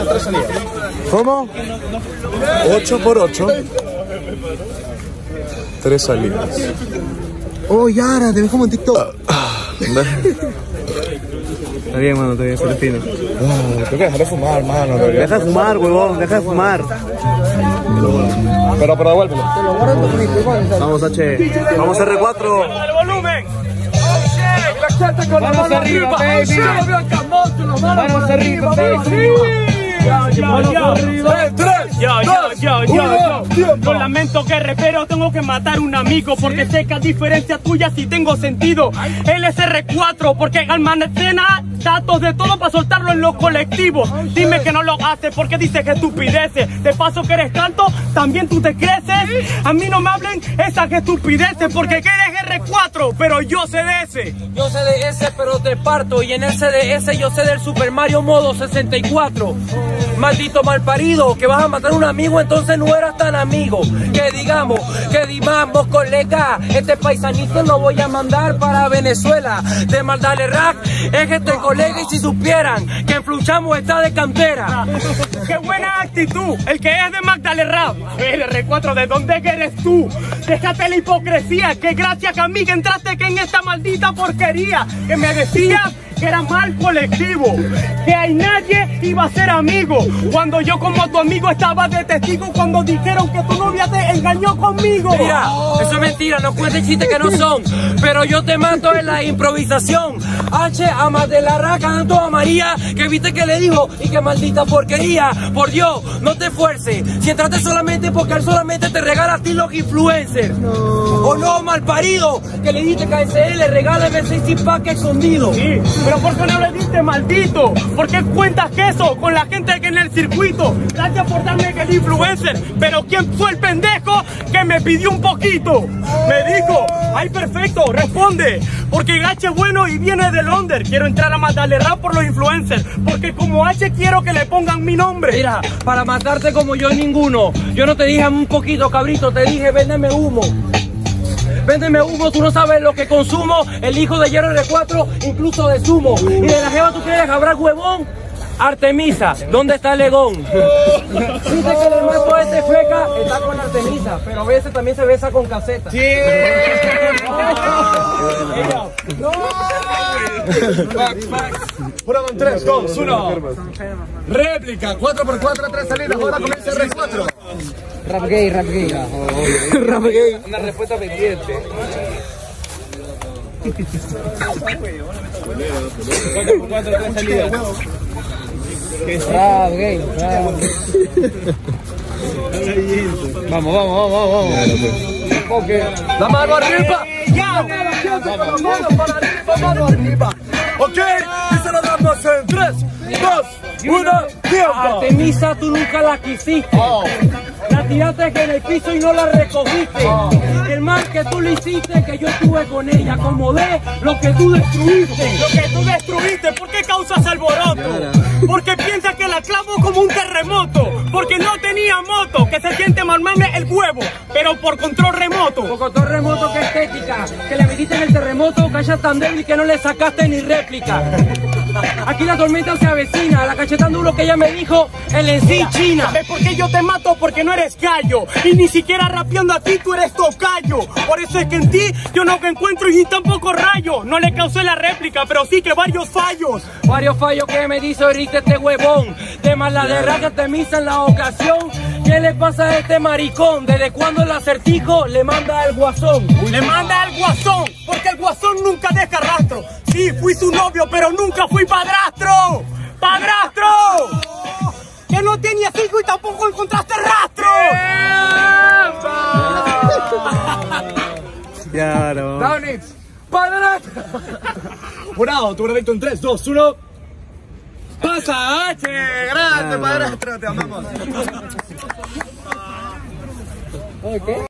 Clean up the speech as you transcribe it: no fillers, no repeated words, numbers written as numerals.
¿Cómo? 8 por 8. 3 salidas. Oh, Yara, te ves como en TikTok. Está bien, mano, está bien, Celestino. Tengo que dejar de fumar, mano. Deja de fumar, huevón, deja de fumar. Pero devuélvelo. Vamos, H. Vamos, R4. ¡El volumen! ¡Manos arriba, baby! ¡Manos arriba, baby! Yo lamento que pero tengo que matar un amigo porque sé que a diferencia tuya sí tengo sentido. Él es R4 porque almacena datos de todo para soltarlo en los colectivos. Dime que no lo hace porque dice que estupideces. De paso que eres tanto, también tú te creces. A mí no me hablen esas estupideces porque que eres R4, pero yo sé de ese. Yo sé de ese, pero te parto. Y en el CDS yo sé del Super Mario modo 64. Maldito malparido, que vas a matar a un amigo, entonces no eras tan amigo. Que digamos, colega, este paisanito lo voy a mandar para Venezuela. De Maldale Rack es este colega, y si supieran que en Fluchamo está de cantera. ¡Qué buena actitud! El que es de Magdalena Rap. A ver, R4, ¿de dónde eres tú? Déjate la hipocresía, que gracias a mí que entraste que en esta maldita porquería. Que me decías que era mal colectivo, que hay nadie iba a ser amigo. Cuando yo como tu amigo estaba de testigo cuando dijeron que tu novia te engañó conmigo. Mira, eso es mentira, no cuentes chistes que no son. Pero yo te mato en la improvisación. H a Magdalena Rack cantando a María, que viste que le dijo y que maldita porquería. Por Dios, no te esfuerces. Si entraste solamente porque él solamente te regala a ti los influencers. O no, malparido, que le dijiste que a ese le regala el 6 pack escondido. Sí, pero ¿por qué no le diste, maldito? ¿Por qué cuentas queso con la gente que en el circuito? Gracias por darme que el influencer, pero ¿quién fue el pendejo que me pidió un poquito? Me dijo, ay perfecto, responde, porque H es bueno y viene del under. Quiero entrar a Magdalena Rap por los influencers, porque como H quiero que le pongan mi nombre. Mira, para matarte como yo ninguno. Yo no te dije un poquito, cabrito, te dije véndeme humo. Véndeme humo, tú no sabes lo que consumo. El hijo de Hierro R4, incluso de Sumo. Y de la jeva tú quieres hablar, huevón. Artemisa, ¿dónde está Legón? Dice que el hermano este feca está con Artemisa, pero a veces también se besa con caseta. Sí. Prueba en 3, 2, 1. Réplica, 4x4, 3 salidas. Ahora comienza el R4. Rap gay. Rap gay. Una respuesta pendiente. 4x4, 3 salidas. Rap gay. Vamos. Okay. La mano arriba. Mano arriba. Ok, y se lo damos en 3, 2, 1, tiempo. Artemisa tú nunca la quisiste. La tiraste en el piso y no la recogiste. El mal que tú le hiciste, que yo estuve con ella. Acomodé lo que tú destruiste. Lo que tú destruiste, ¿por qué causas alboroto? Porque piensas que la clavo como un terremoto. Porque no tenía moto, que se siente mamarme el huevo, pero por control remoto. Por control remoto, que estética. Que le metiste en el terremoto, que ella es tan débil que no le sacaste ni réplica. Aquí la tormenta se avecina, la cachetan duro que ella me dijo, el en sí China. ¿Sabes por qué yo te mato? Porque no eres gallo. Y ni siquiera rapeando a ti tú eres tocayo. Por eso es que en ti yo no encuentro y tampoco rayo. No le causé la réplica, pero sí que varios fallos. Varios fallos que me dice ahorita este huevón. De Magdalena que te misa en la ocasión. ¿Qué le pasa a este maricón? ¿Desde cuando el acertijo le manda al guasón? Le manda al guasón, porque el guasón nunca deja rastro. Sí, fui su novio, pero nunca fui padrastro. ¡Padrastro! Que no tenías hijo y tampoco encontraste rastro. Claro. Downits, padrastro. Jurado, tu veredicto en 3, 2, 1. ¡Pasa, H! ¡Grande, padrastro! ¡Te amamos!